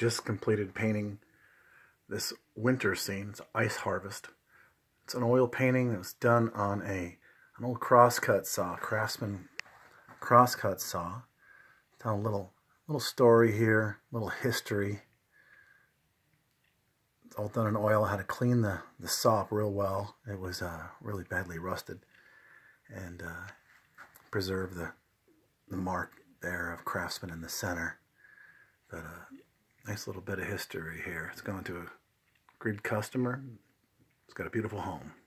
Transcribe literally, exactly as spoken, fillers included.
just completed painting this winter scene. It's Ice Harvest. It's an oil painting that was done on a an old crosscut saw, Craftsman crosscut saw. Tell a little little story here, little history. It's all done in oil. I had to clean the the saw up real well. It was uh, really badly rusted, and uh, preserve the the mark there of Craftsman in the center. But a uh, nice little bit of history here. It's going to a great customer. It's got a beautiful home.